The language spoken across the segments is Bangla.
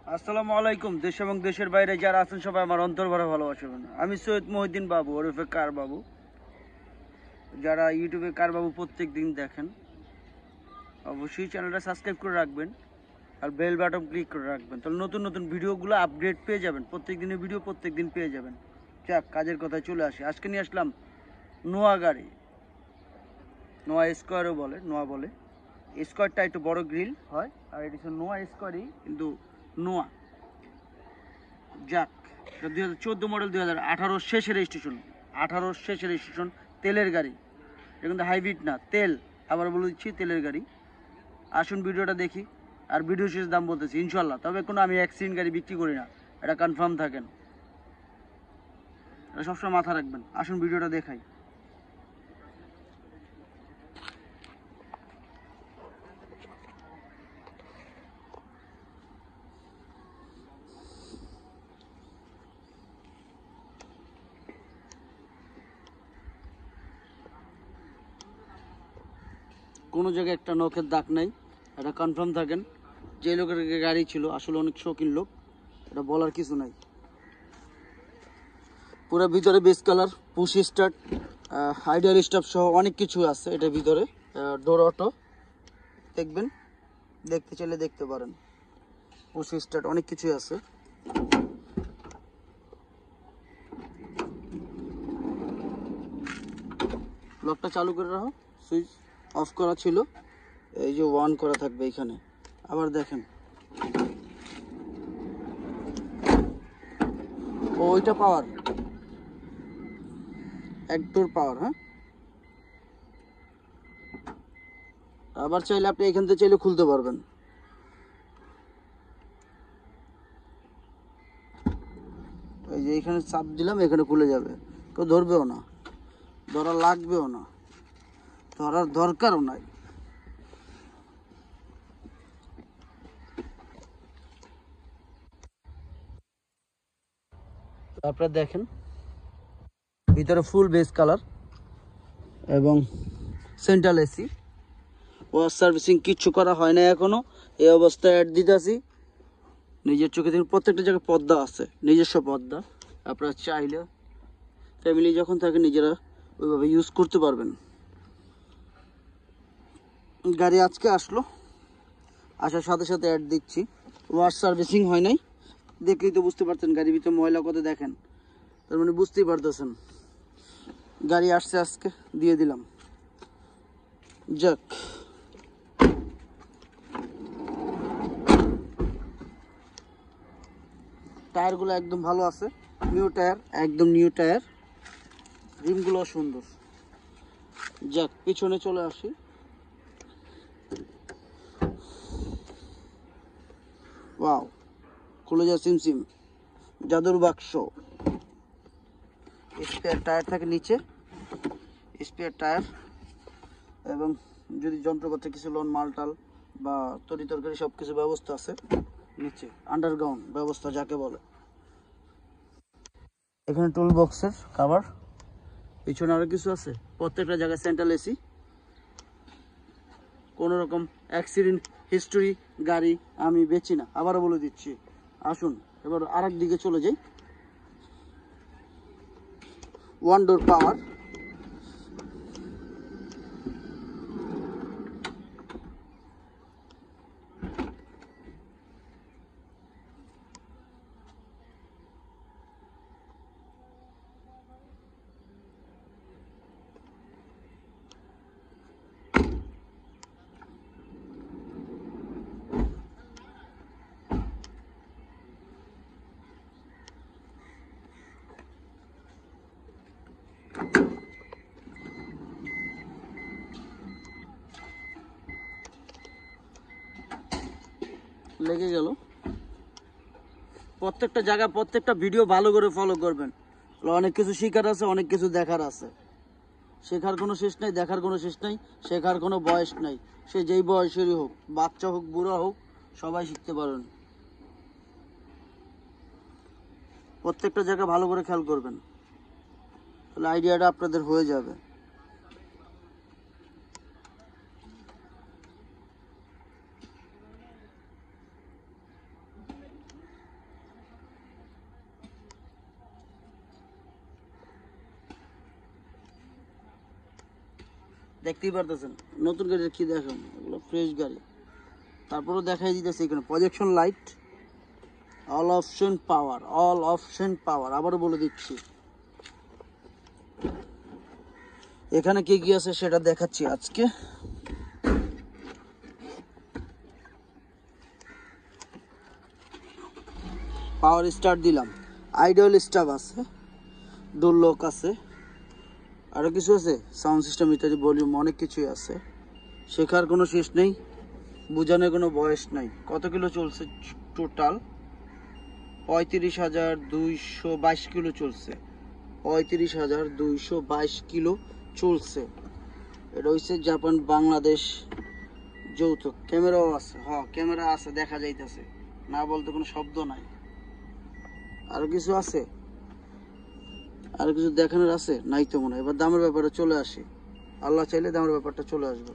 আসসালামু আলাইকুম। দেশ এবং দেশের বাইরে যারা আছেন সবাই আমার অন্তর ভরা ভালোবাসবেন। আমি সৈয়দ মহিউদ্দিন বাবু ওরফে কার বাবু। যারা ইউটিউবে কার বাবু প্রত্যেক দিন দেখেন অবশ্যই চ্যানেলটা সাবস্ক্রাইব করে রাখবেন আর বেল বাটন ক্লিক করে রাখবেন, তাহলে নতুন নতুন ভিডিওগুলো আপডেট পেয়ে যাবেন। প্রত্যেক দিনের ভিডিও প্রত্যেক দিন পেয়ে যাবেন। যাক, কাজের কথায় চলে আসি। আজকে নিয়ে আসলাম নোয়া গাড়ি। নোয়া স্কোয়ারও বলে, নোয়া বলে। স্কোয়ারটা একটু বড় গ্রিল হয় আর এটি হচ্ছে নোয়া স্কোয়ারই, কিন্তু নোয়া। যাক, 2014 মডেল, 2018 শেষের রেজিস্ট্রেশন। 18 শেষের রেজিস্ট্রেশন, তেলের গাড়ি। এটা কিন্তু হাইব্রিড না, তেল। আবার বলে দিচ্ছি, তেলের গাড়ি। আসুন ভিডিওটা দেখি, আর ভিডিও শেষ দাম বলতেছি ইনশাল্লাহ। তবে কোনো আমি অ্যাক্সিডেন্ট গাড়ি বিক্রি করি না, এটা কনফার্ম থাকেন, এটা সবসময় মাথা রাখবেন। আসুন ভিডিওটা দেখাই। কোনো জায়গায় একটা নখের দাগ নাই, এটা কনফার্ম থাকেন। যে লোকের গাড়ি ছিল আসলে অনেক শৌখিন লোক, এটা বলার কিছু নাই। পুরো ভিতরে base colour, push start, idle stop সহ অনেক কিছু আছে এটার ভিতরে। ডোর অটো দেখবেন, দেখতে চাইলে দেখতে পারেন। পুশ স্টার্ট অনেক কিছুই আছে। লকটা চালু করে রাখো, সুইচ অফ করা ছিল, এই যে অন করা থাকবে এখানে। আবার দেখেন, ওইটা পাওয়ার, এক ডোর পাওয়ার। হ্যাঁ, আবার চাইলে আপনি এখান থেকে চাইলে খুলতে পারবেন। এই যে এখানে চাপ দিলাম, এখানে খুলে যাবে, কেউ ধরবেও না, ধরা লাগবেও না, ধরার দরকারও নাই। আপনারা দেখেন, ভিতরে ফুল বেস কালার এবং সেন্ট্রাল এসি। ওয়াশ সার্ভিসিং কিচ্ছু করা হয় না এখনো, এই অবস্থায় অ্যাড দিতেছি। নিজের চোখে দেখুন, প্রত্যেকটা জায়গায় পর্দা আছে, নিজস্ব পর্দা। আপনারা চাইলে ফ্যামিলি যখন থাকে নিজেরা ওইভাবে ইউজ করতে পারবেন। গাড়ি আজকে আসলো, আসার সাথে সাথে অ্যাড দিচ্ছি। ওয়াশ সার্ভিসিং হয় নাই, দেখলেই তো বুঝতে পারছেন গাড়ির ভিতরে ময়লা কত। দেখেন, তার মানে বুঝতেই পারতেছেন গাড়ি আসছে আজকে, দিয়ে দিলাম। যাক, টায়ারগুলো একদম ভালো আছে, নিউ টায়ার, একদম নিউ টায়ার। রিমগুলো সুন্দর। যাক, পিছনে চলে আসি। ওয়াও, খুলে যা সিমসিম, জাদুর বাক্স। স্পেয়ার টায়ার থাকে নিচে, স্পেয়ার টায়ার। এবং যদি যন্ত্রপাতি কিছু লোন, মালটাল বা তরি তরকারি সব কিছু ব্যবস্থা আছে নিচে, আন্ডারগ্রাউন্ড ব্যবস্থা যাকে বলে। এখানে টুল বক্সের কাভার, পিছনে আরো কিছু আছে। প্রত্যেকটা জায়গায় সেন্ট্রাল এসি। কোনো রকম অ্যাক্সিডেন্ট হিস্টোরি গাড়ি আমি বেচি না, আবারও বলে দিচ্ছি। আসুন এবার আরেক দিকে চলে যাই। ওয়ান ডোর পাওয়ার, লেগে গেল। প্রত্যেকটা জায়গা, প্রত্যেকটা ভিডিও ভালো করে ফলো করবেন। অনেক কিছু শেখার আছে, অনেক কিছু দেখার আছে। শেখার কোনো শেষ নাই, দেখার কোনো শেষ নাই, শেখার কোনো বয়স নাই। সে যেই বয়সেরই হোক, বাচ্চা হোক বুড়া হোক, সবাই শিখতে পারেন। প্রত্যেকটা জায়গা ভালো করে খেয়াল করবেন, তাহলে আইডিয়াটা আপনাদের হয়ে যাবে। দেখতেই পারতেছেন নতুন গাড়ির কি দেখেন, এগুলো ফ্রেশ গাড়ি। তারপরেও দেখাই দিতেছে এখানে projection light, all option power, all option power. আবারও বলে দিচ্ছি, এখানে কি কি আছে সেটা দেখাচ্ছি আজকে। পাওয়ার স্টার্ট দিলাম, আইডল স্টাফ আছে, ডোর লক আছে, আরও কিছু আছে, সাউন্ড সিস্টেম ইত্যাদি, ভলিউম, অনেক কিছুই আছে। শেখার কোনো শেষ নেই, বোঝানোর কোনো বয়স নাই। কত কিলো চলছে টোটাল? 35,222 কিলো চলছে, 35,222 কিলো চলছে। এটা হচ্ছে জাপান বাংলাদেশ যৌথ। ক্যামেরাও আছে, হ্যাঁ ক্যামেরা আছে, দেখা যাইতেছে, না বলতে কোনো শব্দ নাই। আরো কিছু আছে, আরো কিছু দেখানোর আছে নাই তো মনে হয়। এবার দামের ব্যাপারে চলে আসি, আল্লাহ চাইলে দামের ব্যাপারটা চলে আসবে।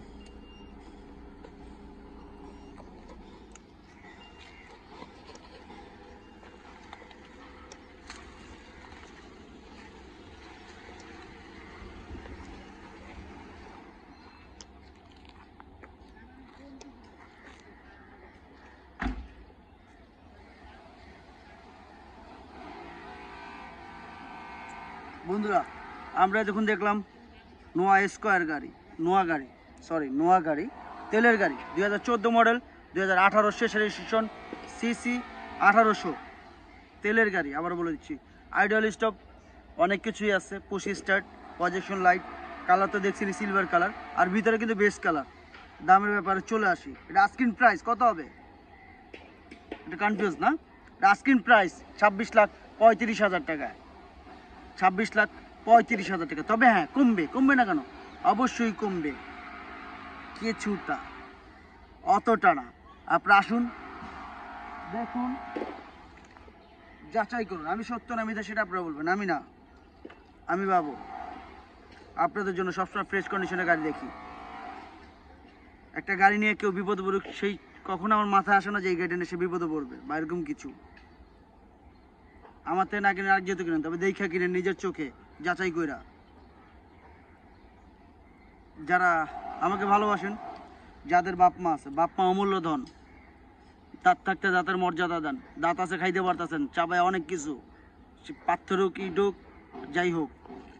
বন্ধুরা, আমরা যখন দেখলাম নোয়া স্কোয়ার গাড়ি, নোয়া গাড়ি, তেলের গাড়ি, 2014 মডেল, 2018 শেষ রেজিস্ট্রেশন, সিসি 1800, তেলের গাড়ি। আবার বলে দিচ্ছি, আইডল স্টপ, অনেক কিছুই আছে, push start, projection light, colour তো দেখছিলি সিলভার কালার, আর ভিতরে কিন্তু বেস্ট কালার। দামের ব্যাপারে চলে আসি, এটা আস্কিং প্রাইস কত হবে? এটা কনফিউজ না? এটা আস্কিং প্রাইস 26,35,000 টাকায়, 26,35,000 টাকা। তবে হ্যাঁ, কমবে না কেন? অবশ্যই কমবে, কিছুটা, অতটা না। আপনারা আসুন, দেখুন, যাচাই করুন। আমি সত্য না মিথ্যা সেটা আপনারা বলবেন, আমি না, আমি বাবু আপনাদের জন্য সবসময় ফ্রেশ কন্ডিশনে গাড়ি দেখি। একটা গাড়ি নিয়ে কেউ বিপদে পড়ুক, সেই কখনো আমার মাথায় আসে না যে এই গাড়িটা নিয়ে সে বিপদে পড়বে বা এরকম কিছু। আমার থেকে না কিনে আরেক যেহেতু কিনেন, তবে দেখা কিনেন নিজের চোখে যাচাই কইরা। যারা আমাকে ভালোবাসেন, যাদের বাপ মা আছে, বাপ মা অমূল্য ধন, দাঁত থাকতে দাঁতের মর্যাদা দেন। দাঁত আছে, খাইতে পারতেছেন, চাবায় অনেক কিছু, পাথর হোক, ইট হোক, যাই হোক,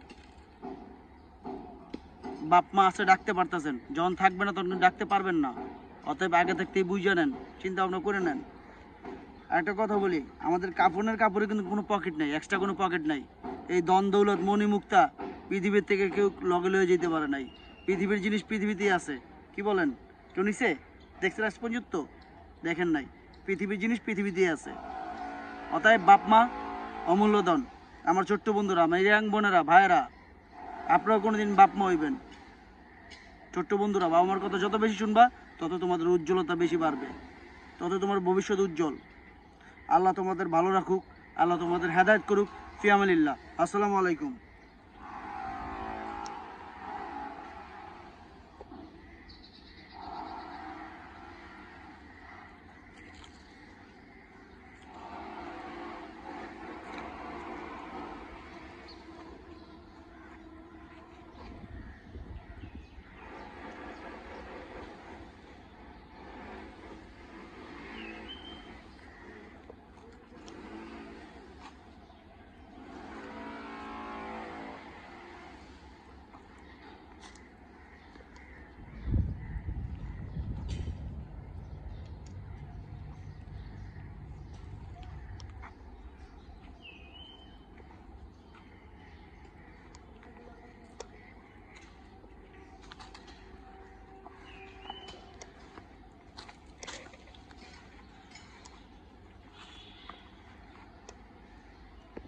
বাপ মা আছে, ডাকতে পারতেছেন। যখন থাকবে না তখন ডাকতে পারবেন না। অতএব আগে থাকতেই বুঝে নেন, চিন্তা ভাবনা করে নেন। আর একটা কথা বলি, আমাদের কাপড়ে কিন্তু কোনো পকেট নেই, এক্সট্রা কোনো পকেট নাই। এই দন দৌলত মণি মুক্তা পৃথিবীর থেকে কেউ লগে লয়ে যেতে পারে নাই। পৃথিবীর জিনিস পৃথিবীতেই আছে, কি বলেন? কেউ নিছে? দেখছেন আজ পর্যন্ত? দেখেন নাই। পৃথিবীর জিনিস পৃথিবীতেই আছে। অতএব বাপ মা অমূল্য ধন। আমার ছোট্ট বন্ধুরা, আমার ইয়াং বোনেরা, ভাইয়েরা, আপনারাও কোনোদিন বাপ মা হইবেন। ছোট্ট বন্ধুরা, বাবা মার কথা যত বেশি শুনবা, তত তোমাদের উজ্জ্বলতা বেশি বাড়বে, তত তোমার ভবিষ্যৎ উজ্জ্বল। আল্লাহ তোমাদের ভালো রাখুক, আল্লাহ তোমাদের হেদায়েত করুক। ফি আমানিল্লাহ। আসসালামু আলাইকুম।